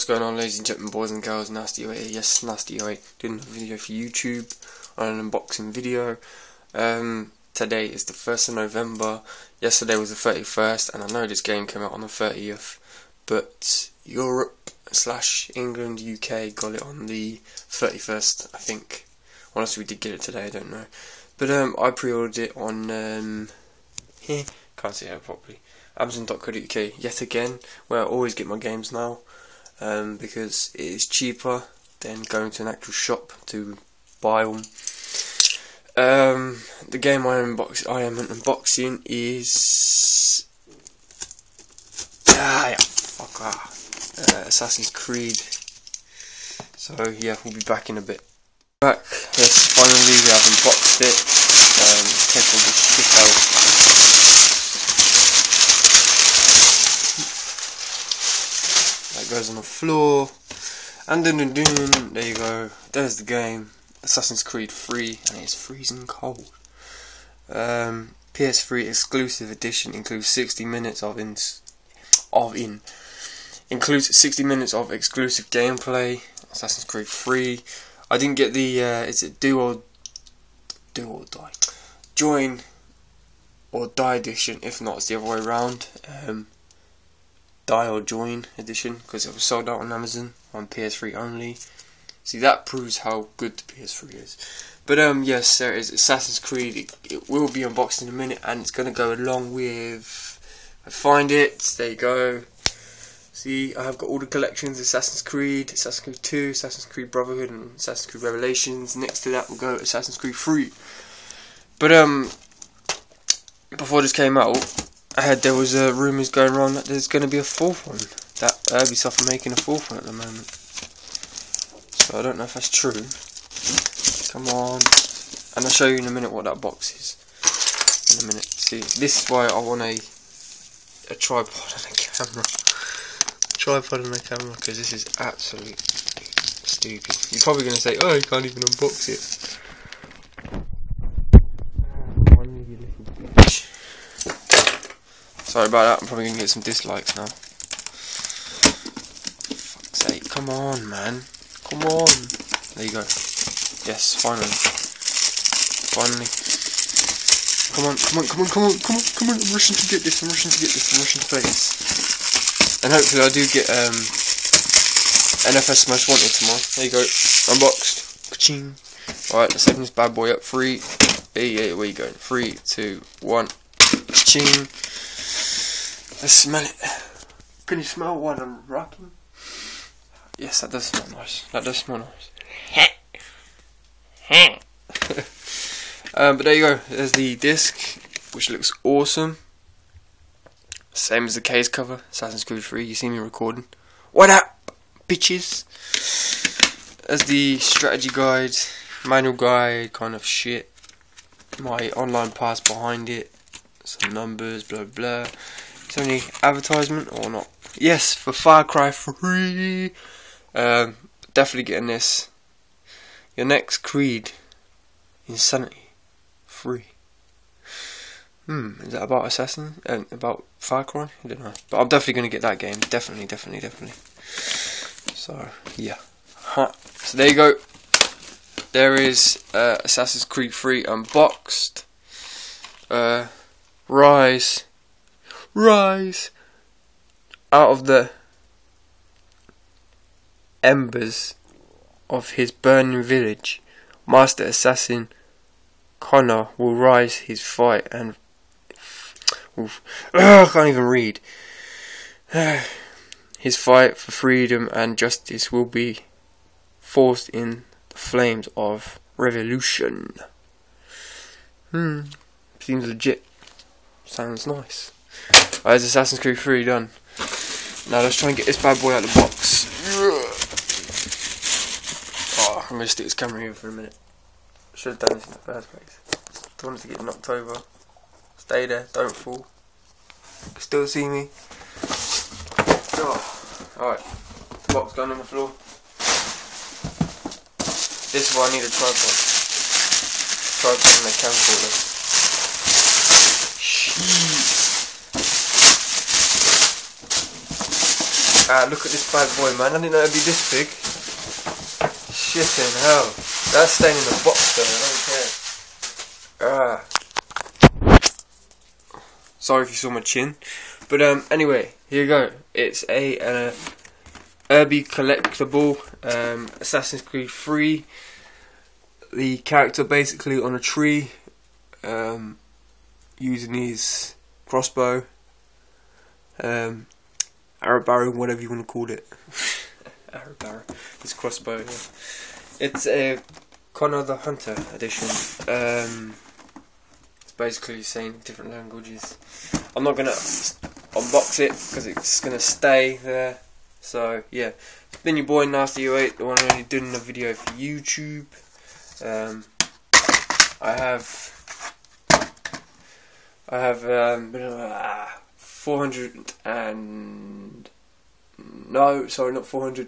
What's going on, ladies and gentlemen, boys and girls? Nasty 08, yes, Nasty 08, doing a video for YouTube on an unboxing video. Today is the 1st of November, yesterday was the 31st, and I know this game came out on the 30th, but Europe / England, UK got it on the 31st, I think. Honestly, we did get it today, I don't know. But I pre-ordered it on, can't see it properly, Amazon.co.uk yet again, where I always get my games now. Because it is cheaper than going to an actual shop to buy them. The game I am unboxing is Assassin's Creed. So yeah, we'll be back in a bit. Back, yes, finally we have unboxed it. Let's take all this shit out. That goes on the floor, and there you go. There's the game, Assassin's Creed 3, and it's freezing cold. PS3 exclusive edition includes 60 minutes of exclusive gameplay. Assassin's Creed 3. I didn't get the is it do or die, join or die edition. If not, it's the other way around. Die or join edition, because it was sold out on Amazon on PS3 only. See, that proves how good the PS3 is. But yes, there is Assassin's Creed. It will be unboxed in a minute, and it's going to go along with, I find it, there you go. See, I have got all the collections: Assassin's Creed 2, Assassin's Creed Brotherhood, and Assassin's Creed Revelations. Next to that will go Assassin's Creed 3. But before this came out, I heard there was rumours going around that there's going to be a fourth one. That Ubisoft are making a fourth one at the moment. So I don't know if that's true. Come on. And I'll show you in a minute what that box is. In a minute. See, this is why I want a tripod and a camera. Because this is absolutely stupid. You're probably going to say, oh, you can't even unbox it. Sorry about that, I'm probably going to get some dislikes now. Fuck's sake, come on, man. Come on. There you go. Yes, finally. Come on. I'm rushing to get this, I'm rushing to play this. And hopefully I do get NFS Most Wanted tomorrow. There you go. Unboxed. Ka-ching. Alright, let's open this bad boy up. 3, where you going? 3, 2, 1. Ka-ching. Let's smell it. Can you smell what I'm rocking? Yes, that does smell nice. But there you go. There's the disc, which looks awesome. Same as the case cover. Assassin's Creed 3. You see me recording. What up, bitches? There's the strategy guide, manual guide, kind of shit. My online pass behind it. Some numbers, blah blah. Is there any advertisement or not? Yes, for Far Cry 3. Definitely getting this. Your next Creed, Insanity 3. Is that about Assassin? About Far Cry? I don't know. But I'm definitely going to get that game. Definitely. So, yeah. So there you go. There is Assassin's Creed 3 unboxed. Rise out of the embers of his burning village. Master Assassin Connor will rise his fight and I can't even read. His fight for freedom and justice will be forced in the flames of revolution. Seems legit. Sounds nice. Alright, there's Assassin's Creed 3 done. Now let's try and get this bad boy out of the box. Oh, I'm going to stick this camera here for a minute. Should have done this in the first place. Don't want it to get knocked over. Stay there, don't fall. You can still see me. Oh. Alright, box going on the floor. This is why I need a tripod. Tripod and a camcorder. Look at this bad boy, man. I didn't know it'd be this big. Shit in hell. That's staying in the box though, I don't care. Sorry if you saw my chin. But anyway, here you go. It's a Irby collectible, Assassin's Creed 3. The character basically on a tree, using his crossbow, arrow barrow, whatever you want to call it. Arrow barrow, his crossbow. Yeah. It's a Connor the Hunter edition. It's basically saying different languages. I'm not gonna unbox it because it's gonna stay there. So yeah, it's been your boy Nasty08, the one only doing a video for YouTube. I have 400 and no, sorry, not 400,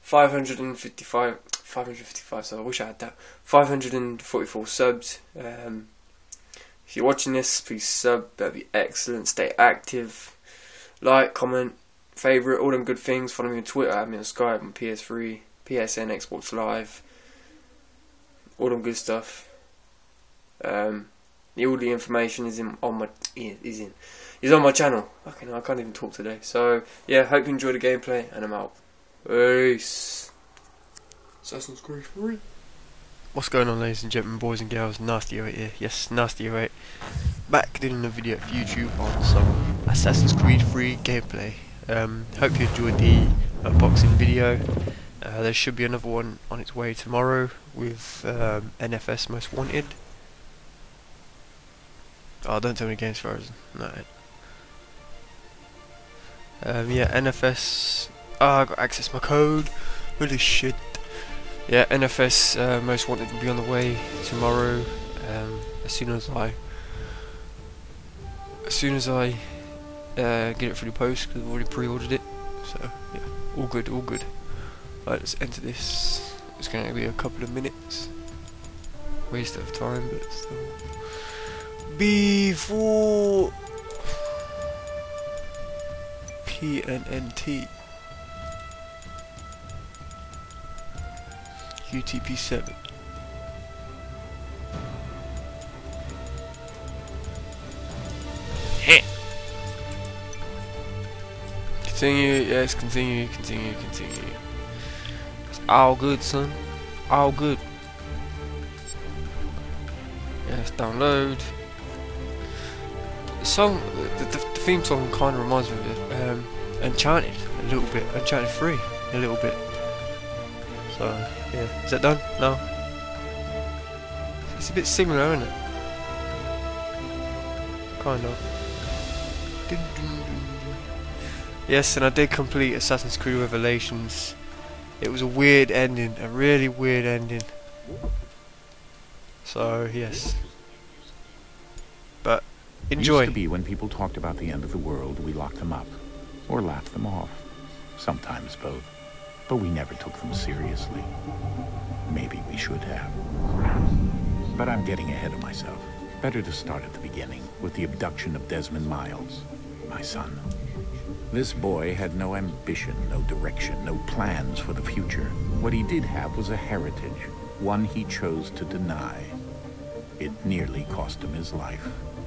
555. So I wish I had that. 544 subs. If you're watching this, please sub. That'd be excellent. Stay active. Like, comment, favourite, all them good things. Follow me on Twitter. Add me on Skype, on PS3, PSN, Xbox Live. All them good stuff. All the information is on my channel. Okay, I can't even talk today. So yeah, hope you enjoy the gameplay, and I'm out. Peace. Assassin's Creed 3. What's going on, ladies and gentlemen, boys and girls? Nasty08 here. Yes, Nasty08. Back doing a video for YouTube on some Assassin's Creed 3 gameplay. Hope you enjoyed the unboxing video. There should be another one on its way tomorrow with NFS Most Wanted. Oh, don't tell me the game's frozen. No. Yeah, NFS. I got access to my code. Holy shit. Yeah, NFS Most Wanted will be on the way tomorrow. As soon as I get it through the post, because I've already pre-ordered it. So yeah, all good, all good. Right, let's enter this. It's going to be a couple of minutes. Waste of time, but still. Before PNNT UTP7. Continue, yes, continue. It's all good, son. All good. Yes, download. The song, the theme song kind of reminds me of Enchanted a little bit. Enchanted 3 a little bit. So yeah, is that done? No. It's a bit similar, isn't it? Kind of. Yes, and I did complete Assassin's Creed Revelations. It was a weird ending, a really weird ending. So yes, but enjoy. It used to be when people talked about the end of the world, we locked them up or laughed them off. Sometimes both, but we never took them seriously. Maybe we should have. But I'm getting ahead of myself. Better to start at the beginning with the abduction of Desmond Miles, my son. This boy had no ambition, no direction, no plans for the future. What he did have was a heritage, one he chose to deny. It nearly cost him his life.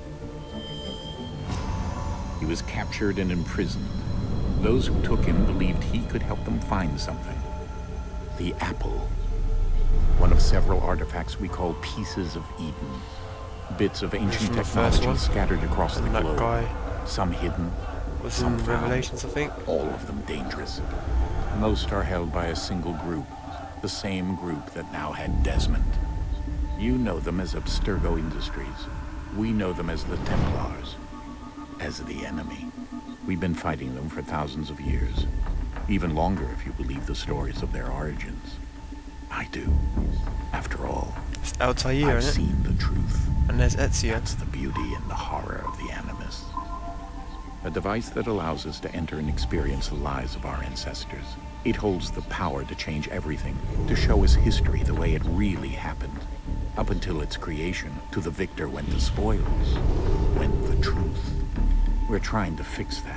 He was captured and imprisoned. Those who took him believed he could help them find something. The apple. One of several artifacts we call pieces of Eden. Bits of ancient technology scattered across the globe. Some hidden, some found. Revelations, I think. All of them dangerous. Most are held by a single group. The same group that now had Desmond. You know them as Abstergo Industries. We know them as the Templars. As the enemy. We've been fighting them for thousands of years. Even longer if you believe the stories of their origins. I do. After all, it's Altair, I've seen the truth. And there's Ezio. That's the beauty and the horror of the Animus. A device that allows us to enter and experience the lives of our ancestors. It holds the power to change everything, to show us history the way it really happened. Up until its creation, to the victor went the spoils, went the truth. We're trying to fix that.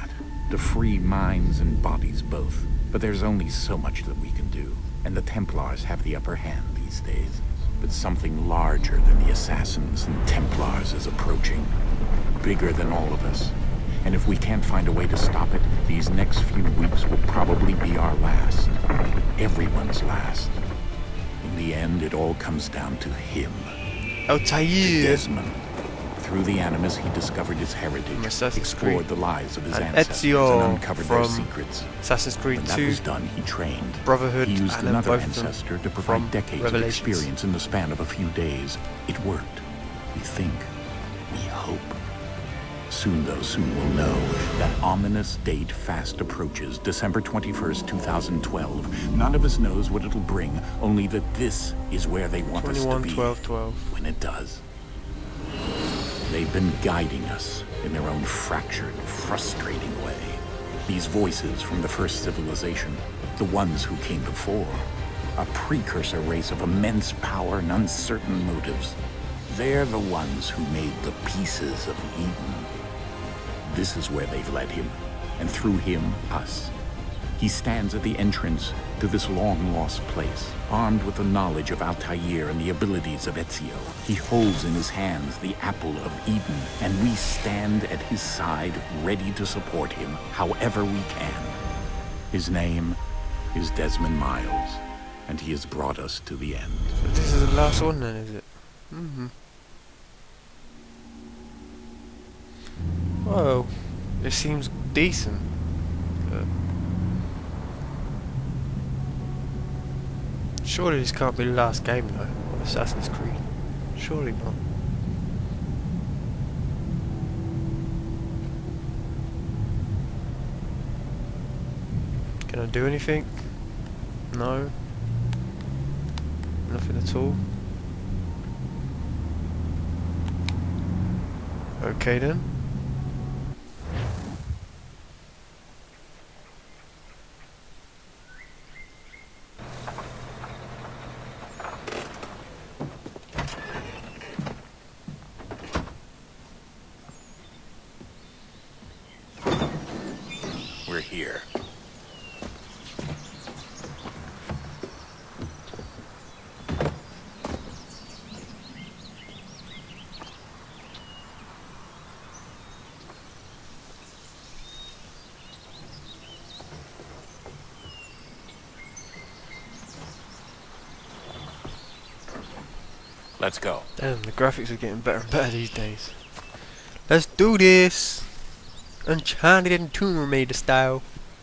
to free minds and bodies both. But there's only so much that we can do, and the Templars have the upper hand these days. But something larger than the Assassins and Templars is approaching, bigger than all of us. And if we can't find a way to stop it, these next few weeks will probably be our last. Everyone's last. In the end, it all comes down to him. Altair! Desmond. Through the Animus, he discovered his heritage, explored the lives of his ancestors, Ezio and uncovered their secrets. Assassin's Creed When 2. that was done, he trained. Brotherhood, He used and then another both of them ancestor to from provide decades of Revelations. experience in the span of a few days. It worked. We think. We hope. Soon, though, soon we'll know. That ominous date fast approaches, December 21st, 2012. None of us knows what it'll bring, only that this is where they want us to be 21/12/12. when it does. They've been guiding us in their own fractured, frustrating way. These voices from the first civilization, the ones who came before, a precursor race of immense power and uncertain motives. They're the ones who made the pieces of Eden. This is where they've led him, and through him, us. He stands at the entrance to this long-lost place, armed with the knowledge of Altair and the abilities of Ezio. He holds in his hands the apple of Eden, and we stand at his side, ready to support him however we can. His name is Desmond Miles, and he has brought us to the end. So this is the last one then, is it? Whoa, it seems decent. Surely this can't be the last game though, of Assassin's Creed. Surely not. Can I do anything? No. Nothing at all. Okay then. We're here. Let's go. Damn, the graphics are getting better and better these days. Let's do this! Uncharted and Tomb Raider style.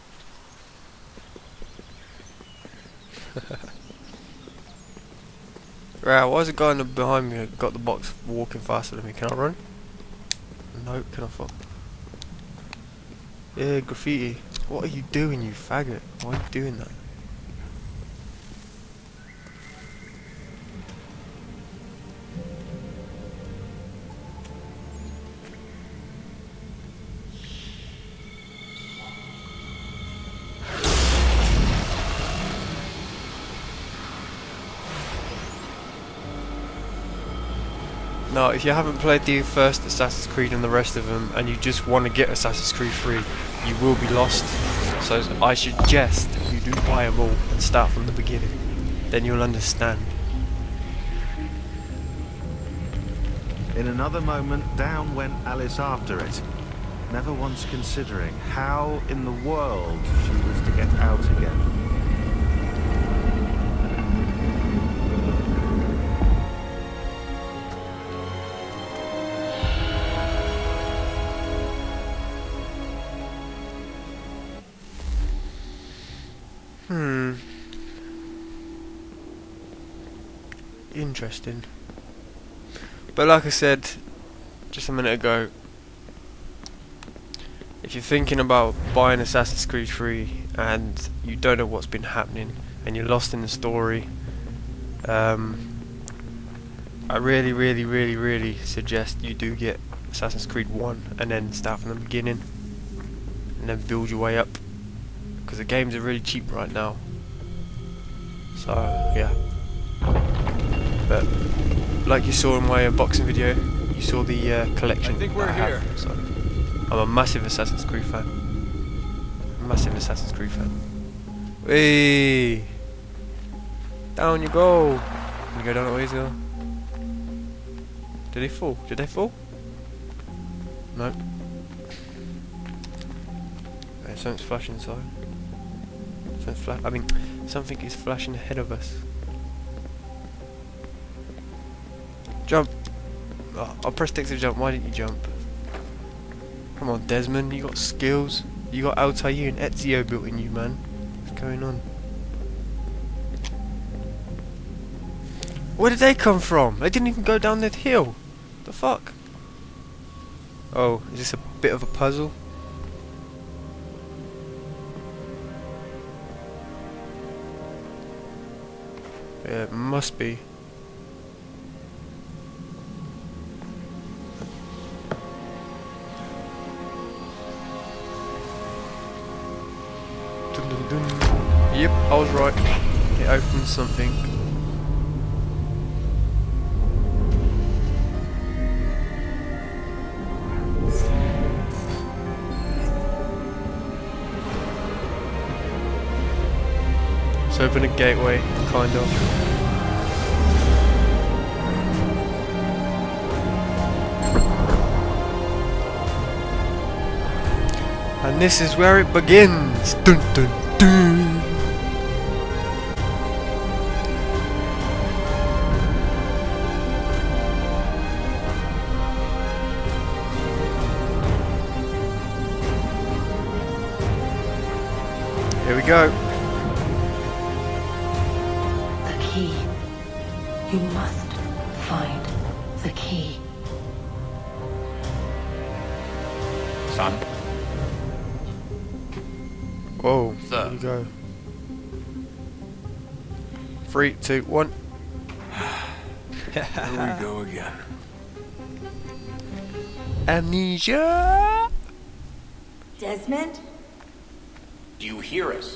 Right, why is the guy in the behind me got the box walking faster than me? Can I run? No, can I fall? Yeah, graffiti. What are you doing, you faggot? Why are you doing that? Now, if you haven't played the first Assassin's Creed and the rest of them, and you just want to get Assassin's Creed 3, you will be lost. So I suggest you do buy them all and start from the beginning. Then you'll understand. In another moment, down went Alice after it, never once considering how in the world she was to get out again. Interesting. But like I said just a minute ago, if you're thinking about buying Assassin's Creed 3 and you don't know what's been happening and you're lost in the story, I really suggest you do get Assassin's Creed 1 and then start from the beginning and then build your way up, because the games are really cheap right now. So yeah. But like you saw in my unboxing video, you saw the collection I think we're that I have, here. so I'm a massive Assassin's Creed fan. Massive Assassin's Creed fan. Hey, down you go. Can you go down that way as well? Did they fall? Did they fall? No. Okay, something's flashing inside. Something is flashing ahead of us. Jump! Oh, I'll press X to jump. Why didn't you jump? Come on, Desmond. You got skills. You got Altair and Ezio built in you, man. What's going on? Where did they come from? They didn't even go down that hill. The fuck? Oh, is this a bit of a puzzle? Yeah, it must be. Dun, dun, dun. Yep, I was right. It opens something. Let's open a gateway, kind of. And this is where it begins. Dun dun dun. Here we go. The key. You must find the key. Son, Whoa, Sir. here you go. 3, 2, 1. Here we go again. Amnesia. Desmond? do you hear us?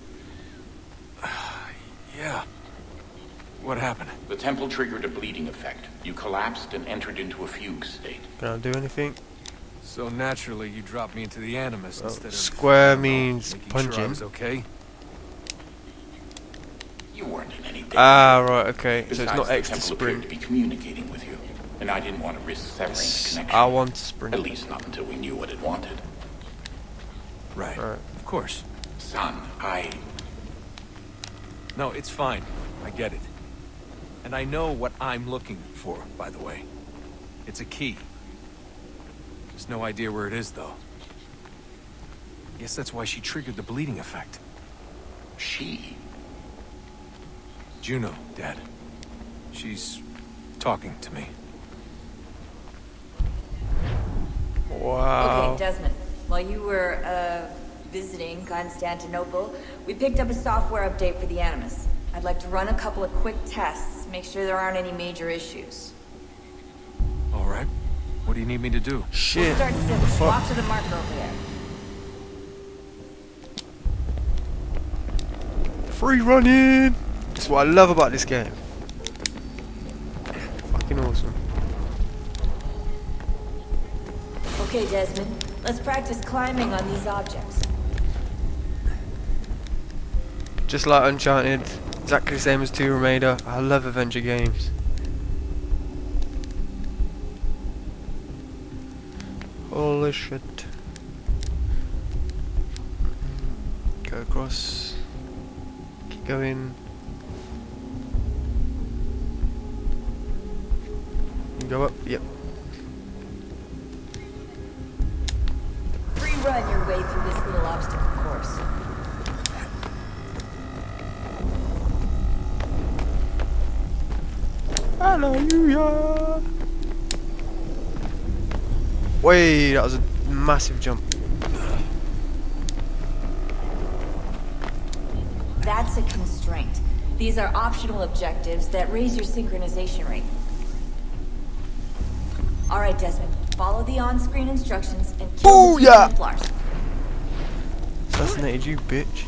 Yeah. What happened? The temple triggered a bleeding effect. You collapsed and entered into a fugue state. Can I do anything? So naturally, you dropped me into the Animus instead of... Square I don't know, means making Sure I punching. was okay? You weren't in any danger. Ah, right, okay. So Besides, it's not the X to temple appeared sprint. to be communicating with you, and I didn't want to risk severing the connection. I want to sprint. At least not until we knew what it wanted. Right. Right. Of course. Son, No, it's fine. I get it. And I know what I'm looking for, by the way. It's a key. There's no idea where it is, though. Guess that's why she triggered the bleeding effect. She? Juno, Dad. She's talking to me. Wow. Okay, Desmond. While you were visiting Constantinople, we picked up a software update for the Animus. I'd like to run a couple of quick tests, make sure there aren't any major issues. All right. What do you need me to do? Shit. Start simple. Walk to the marker over there. Free running! That's what I love about this game. Fucking awesome. Okay, Desmond. Let's practice climbing on these objects. Just like Uncharted, exactly the same as Tomb Raider. I love adventure games. Holy shit. Go across. Keep going. You go up, yep. Free run your way through this little obstacle course. Hallelujah! Wait, that was a massive jump. That's a constraint. These are optional objectives that raise your synchronization rate. Alright, Desmond. Follow the on-screen instructions and kill the two Booyah! Templars. Assassinated you, bitch.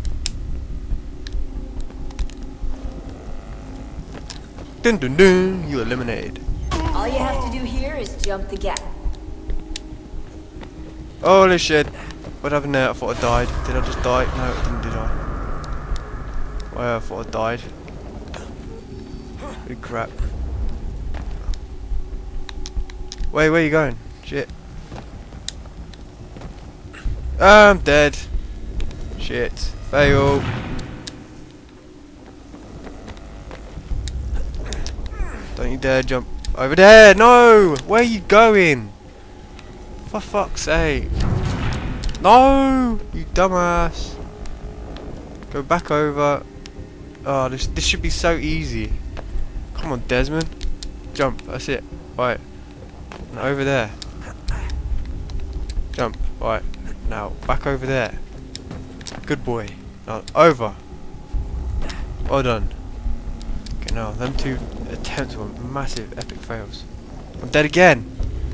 Dun dun dun, you eliminated. All you have to do here is jump the gap. Holy shit. What happened there? I thought I died. Did I just die? No, I didn't, did I? Well, I thought I died. Holy crap. Wait, where are you going? Shit. I'm dead. Shit. Fail. Don't you dare jump over there. No! Where are you going? For fuck's sake. No! You dumbass. Go back over. Oh, this should be so easy. Come on, Desmond. Jump. That's it. Right. Now over there. Jump. Right. Now back over there. Good boy. Now over. Well done. Okay, now them two attempts were massive, epic fails. I'm dead again.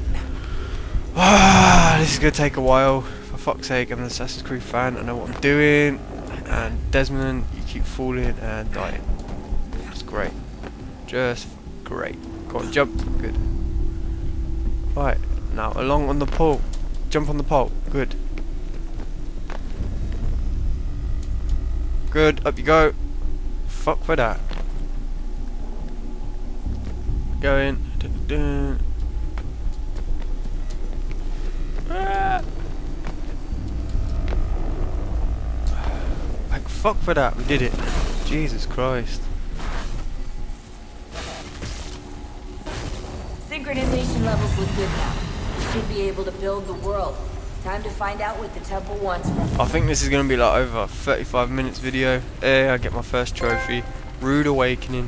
Ah, this is gonna take a while. For fuck's sake, I'm an Assassin's Creed fan. I know what I'm doing. And Desmond, you keep falling and dying. It's great. Just great. Go on, jump. Good. Right, now along on the pole. Jump on the pole. Good. Good, up you go. Fuck for that. Go in. Like, fuck for that, we did it. Jesus Christ. Synchronization levels look good now. We should be able to build the world. Time to find out what the temple wants from us. I think this is going to be like over a 35 minutes video. I get my first trophy. Rude Awakening.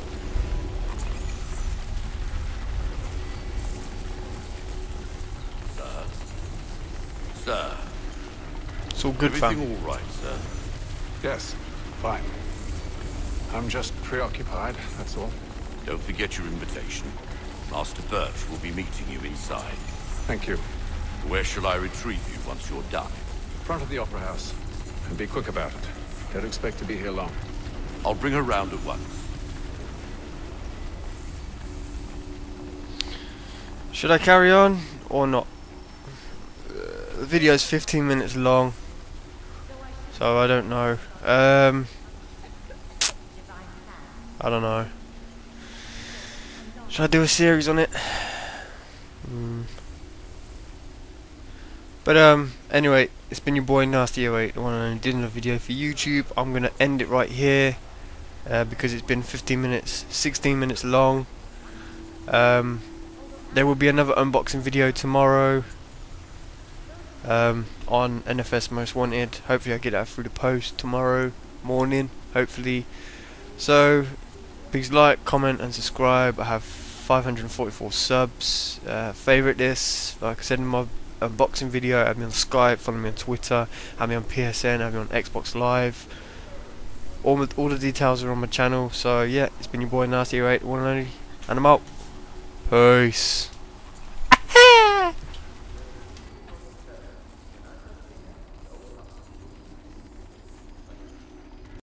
Sir. It's all good, fam. Everything all right, sir? Yes, fine. I'm just preoccupied, that's all. Don't forget your invitation. Master Birch will be meeting you inside. Thank you. Where shall I retrieve you once you're done? Front of the Opera House. And be quick about it. Don't expect to be here long. I'll bring her round at once. Should I carry on or not? The video's 15 minutes long, so I don't know. I don't know. Should I do a series on it? But anyway, it's been your boy Nasty08, the one and only did a video for YouTube. I'm gonna end it right here because it's been 15 minutes, 16 minutes long. There will be another unboxing video tomorrow on NFS Most Wanted. Hopefully I get that through the post tomorrow morning, hopefully. So please like, comment and subscribe. I have 544 subs. Favourite this, like I said in my unboxing video. Add me on Skype, follow me on Twitter, add me on PSN, add me on Xbox Live. All the details are on my channel. So yeah, it's been your boy Nasty08, one and only, and I'm out. Peace.